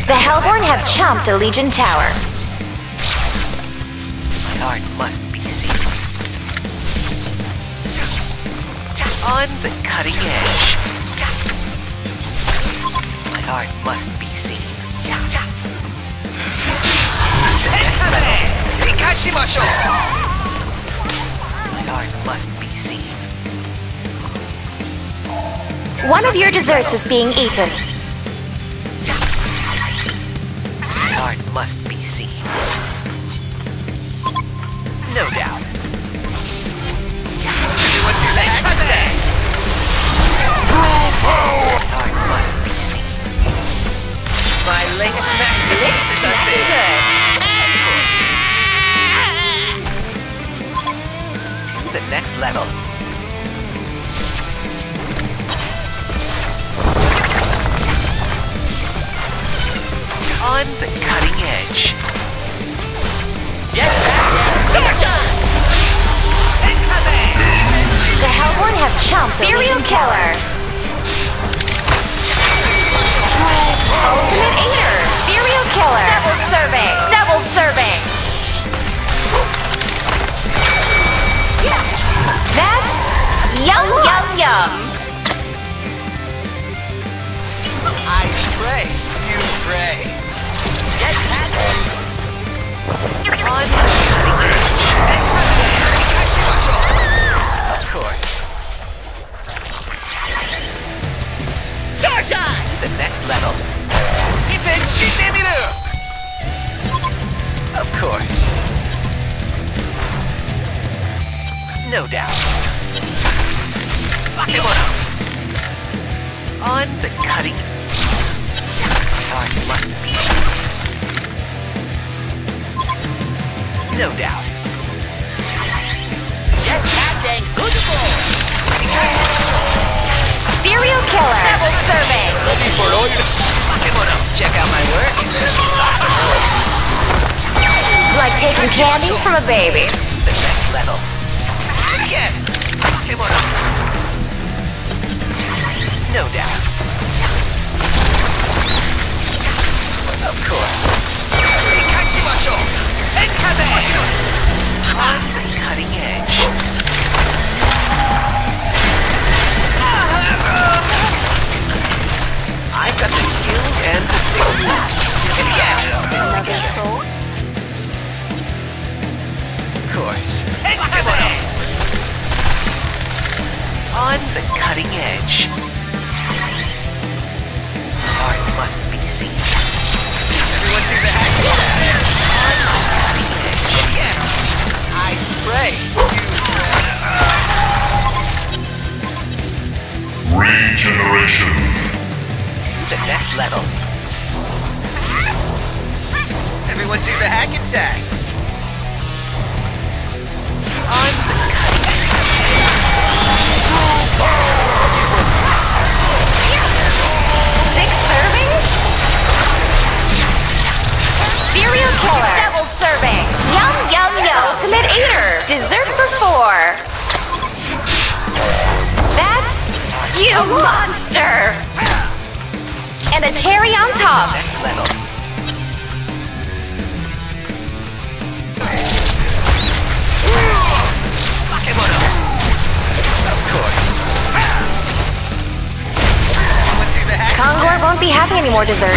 The Hellborn have chomped a Legion tower. My art must be seen. On the cutting edge. My art must be seen. The next level. My art must be seen. One of your desserts is being eaten. My art must be seen. No doubt. Everyone do that today. My art must be seen. My latest masterpiece is unveiled. To the next level. On the cutting edge. The Hellborn have chomped a Legion tower. Ultimate Eater! Serial Killer! Double serving! Double serving! That's yum yum yum! I spray, you pray. Get at it! On the cutting edge. Of course. The next level. Of course. No doubt. On the cutting. Art must be seen. No doubt. Get catching! Serial Killer! Double serving! Ready for oil? Pokemono, check out my work. Like taking candy from a baby. The next level. Again! Pokemono. No doubt. Of course. On the cutting edge. I've got the skills and the signals. Another soul? Of course. On the cutting edge. Art must be seen. Everyone do the hack. On the cutting edge. Yeah. I spray. Regeneration. To the next level. Everyone do the hack attack. On the cutting edge. Six servings? Serial Killer! Double serving! Yum yum yum! Ultimate Eater! Dessert for 4! That's you monster! And a cherry on top! Next level. Pokemono. Of course. Everyone do the hack. Kongor won't be having any more dessert.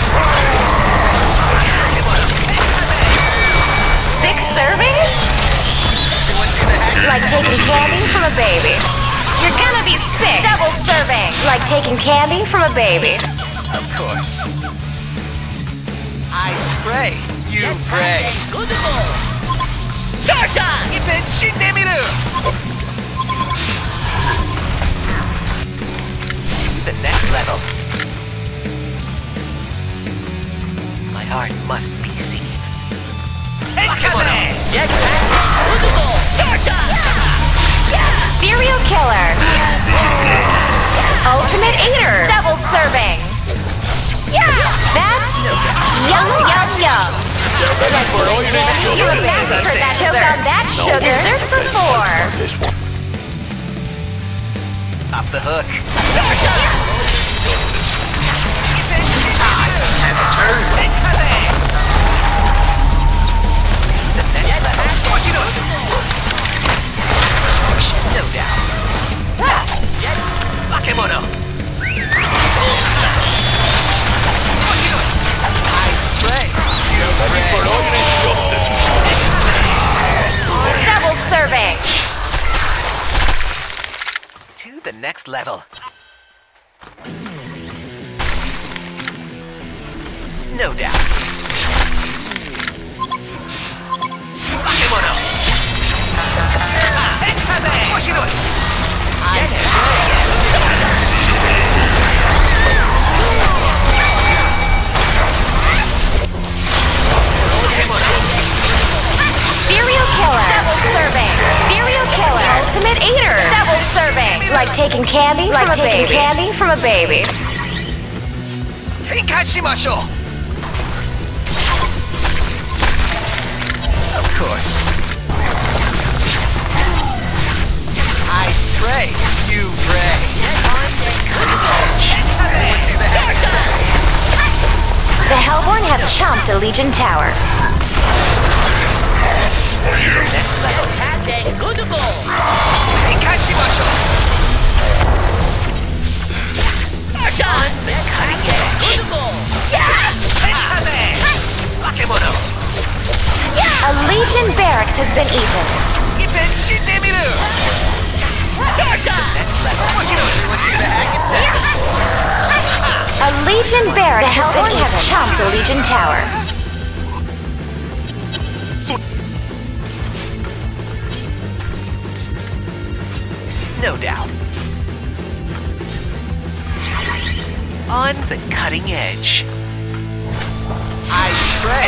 6 servings? Everyone do the hack. Like taking candy from a baby. You're gonna be sick! Double serving! Like taking candy from a baby. Of course. I spray. You pray. Good to go! Charge! The next level. My heart must be seen. Pokemono. Get catching! Good to go! Charge! Serial Killer! Ultimate Eater! Double serving! That's yum yum yum! Like taking candy from a massacre that choke on that sugar. Dessert for 4! This one. Off the hook. Charge! Time to turn. to the next level. No doubt. Bakemono! Oshiroi! I Serial killer. Double serving. Serial killer. Ultimate eater. Double serving. Like taking candy from a baby. Candy from a baby. Heikashimashou! Of course. I spray, you pray. The Hellborn have chomped a Legion tower. Next level. Catching. Good to go. Heikashimashou! Charge. Good to go. Bakemono! A Legion barracks has been eaten. Ippen shitemiru! Next level. Everyone do the hack attack. A Legion barracks has been eaten. The Hellborn have chomped a Legion tower. No doubt. On the cutting edge. I spray.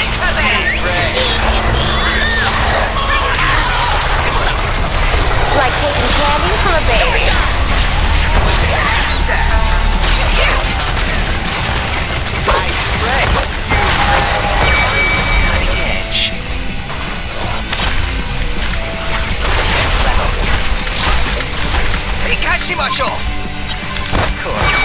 Like taking candy from a baby. I spray. Cutting edge. Next level. Heikashimashou! Of course.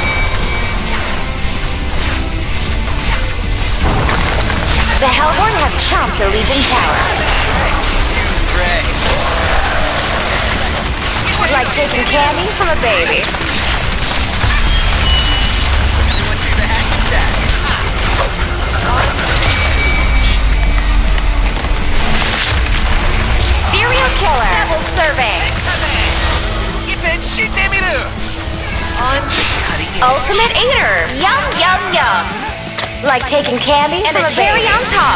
The Hellborn have chomped a Legion tower. Like taking candy from a baby. Serial killer. Double serving. Ultimate eater. Yum, yum, yum. Like taking candy and a cherry on top.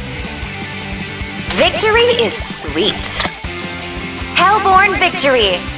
Victory is sweet. Hellborn victory.